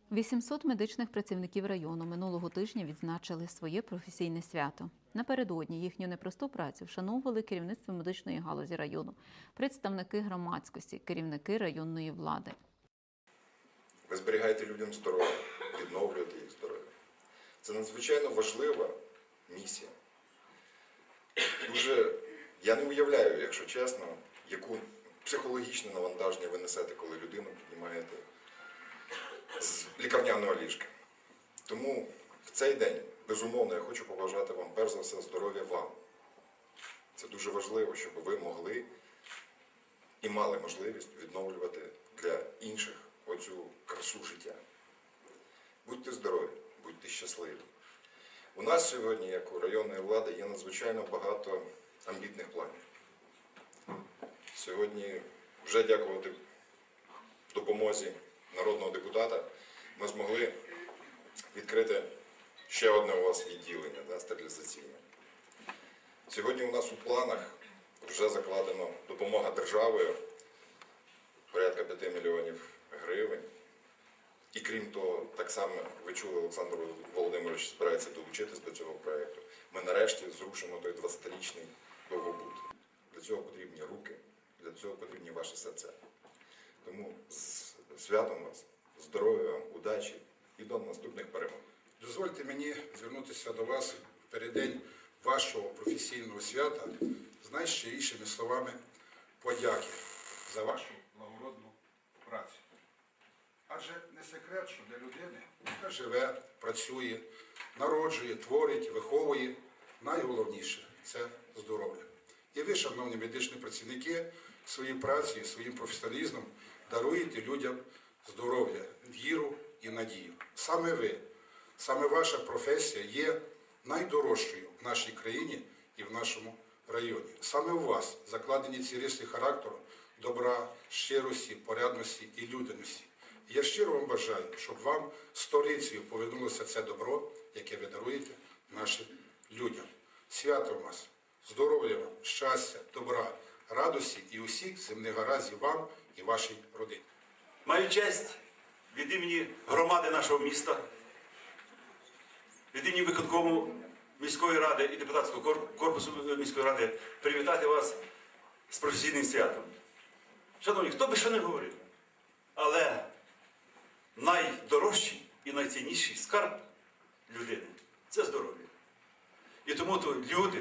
800 медичних працівників району минулого тижня відзначили своє професійне свято. Напередодні їхню непросту працю вшановували керівництво медичної галузі району, представники громадськості, керівники районної влади. Ви зберігаєте людям здоров'я, відновлюєте їх здоров'я. Це надзвичайно важлива місія. Я не уявляю, якщо чесно, яку психологічне навантаження ви несете, коли людину піднімаєте з лікарняного ліжка. Тому в цей день, безумовно, я хочу побажати вам, перш за все, здоров'я вам. Це дуже важливо, щоб ви могли і мали можливість відновлювати для інших оцю красу життя. Будьте здорові, будьте щасливі. У нас сьогодні, як у районної влади, є надзвичайно багато амбітних планів. Сьогодні, вже дякувати допомозі народного депутата, ми змогли відкрити ще одне у вас відділення, стерилізаційне. Сьогодні у нас у планах вже закладено допомога державою, порядка 5 мільйонів гривень. І крім того, так само, ви чули, Олександр Володимирович збирається долучитись до цього проєкту. Ми нарешті зрушимо той 20-річний довгобуд. Для цього потрібні руки, для цього потрібні ваші серця. Тому з святом вас, здоров'я вам, удачі і до наступних перемог. Дозвольте мені звернутися до вас в переддень вашого професійного свята з найщирішими словами подяки за вашу благородну працю. Адже не секрет, що для людини, яка живе, працює, народжує, творить, виховує, найголовніше – це здоров'я. І ви, шановні медичні працівники, своєю працею, своїм професіоналізмом даруєте людям здоров'я, віру і надію. Саме ви, саме ваша професія є найдорожчою в нашій країні і в нашому районі. Саме у вас закладені ці риси характеру, добра, щирості, порядності і людяності. І я щиро вам бажаю, щоб вам столицею повернулося це добро, яке ви даруєте нашим людям. Свято вас, здоров'я вам, щастя, добра, радості і усіх земних гараздів вам і вашій родині. Маю честь від імені громади нашого міста, від імені виконкому міської ради і депутатського корпусу міської ради привітати вас з професійним святом. Шановні, хто би що не говорив, але найдорожчий і найцінніший скарб людини – це здоров'я. І тому то люди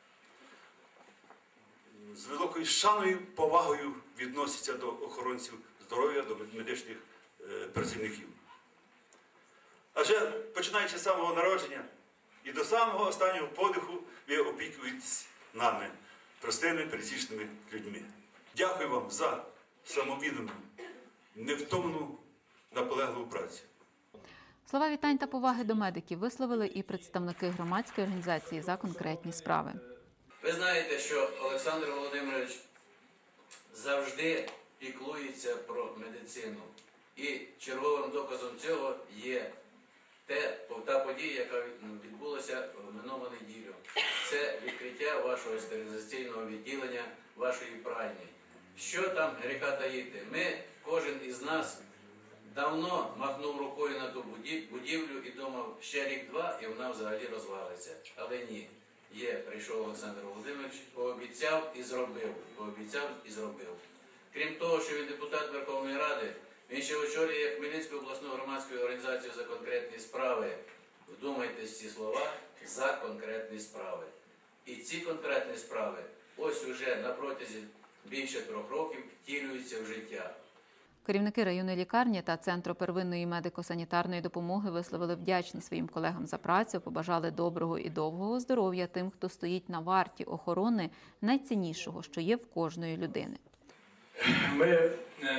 з великою шаною, повагою відносяться до охоронців здоров'я, до медичних працівників. Адже починаючи з самого народження і до самого останнього подиху ви опікуєтесь нами, простими, пересічними людьми. Дякую вам за самовіддану, невтомну, наполегливу працю. Слова вітань та поваги до медиків висловили і представники громадської організації «За конкретні справи». Ви знаєте, що Олександр Володимирович завжди піклується про медицину. І черговим доказом цього є та подія, яка відбулася в минулу неділю. Це відкриття вашого стерилізаційного відділення, вашої пральні. Що там гріха таїти? Кожен із нас давно махнув рукою на ту будівлю і думав, ще рік-два і вона взагалі розвалиться. Але ні. Прийшов Олександр Володимирович, пообіцяв і зробив. Пообіцяв і зробив. Крім того, що він депутат Верховної Ради, він ще очолює Хмельницьку обласну громадську організацію «За конкретні справи». Вдумайтесь в ці слова «За конкретні справи». І ці конкретні справи ось уже на протязі більше 3 років втілюються в життя. Керівники районної лікарні та Центру первинної медико-санітарної допомоги висловили вдячність своїм колегам за працю, побажали доброго і довгого здоров'я тим, хто стоїть на варті охорони найціннішого, що є в кожної людини. Ми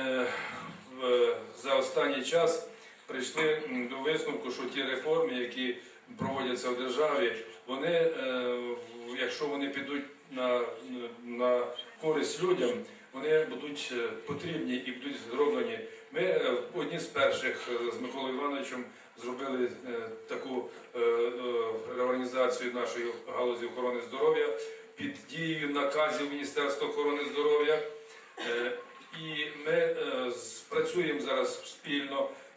за останній час прийшли до висновку, що ті реформи, які проводяться в державі, вони, якщо вони підуть на користь людям, вони будуть потрібні і будуть зроблені. Ми одні з перших з Миколою Івановичем зробили таку реорганізацію нашої галузі охорони здоров'я під дією наказів Міністерства охорони здоров'я. І ми працюємо зараз спільно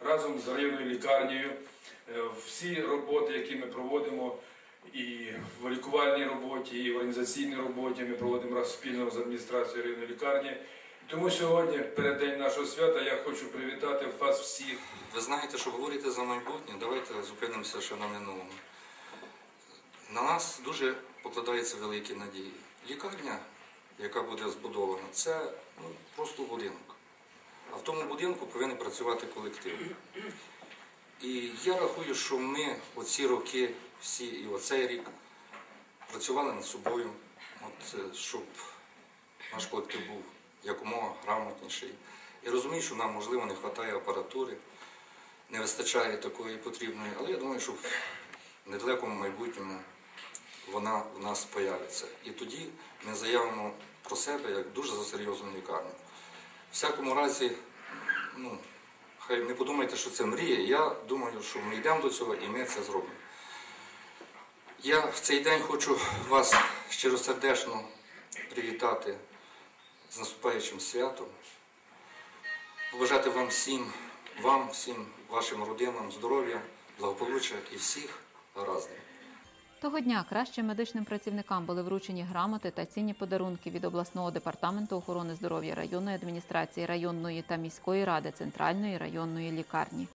разом з районною лікарнею. Всі роботи, які ми проводимо, і в лікувальній роботі, і в організаційній роботі ми проводимо спільно з адміністрацією районної лікарні. Тому сьогодні, перед день нашого свята, я хочу привітати вас всіх. Ви знаєте, що говорите за майбутнє, давайте зупинимося ще на минулому. На нас дуже покладаються великі надії. Лікарня, яка буде збудована, це просто будинок. А в тому будинку повинен працювати колектив. І я рахую, що ми оці роки, всі і оцей рік, працювали над собою, щоб наш колектив був якомога грамотніший. І розумію, що нам, можливо, не вистачає апаратури, не вистачає такої потрібної, але я думаю, що в недалекому майбутньому вона в нас з'явиться. І тоді ми заявимо про себе як дуже серйозну лікарню. В всякому разі, хай не подумайте, що це мрія, я думаю, що ми йдемо до цього і ми це зробимо. Я в цей день хочу вас щиросердечно привітати з наступаючим святом, побажати вам всім вашим родинам здоров'я, благополуччя і всіх гараздів. Того дня кращим медичним працівникам були вручені грамоти та цінні подарунки від обласного департаменту охорони здоров'я районної адміністрації районної та міської ради центральної районної лікарні.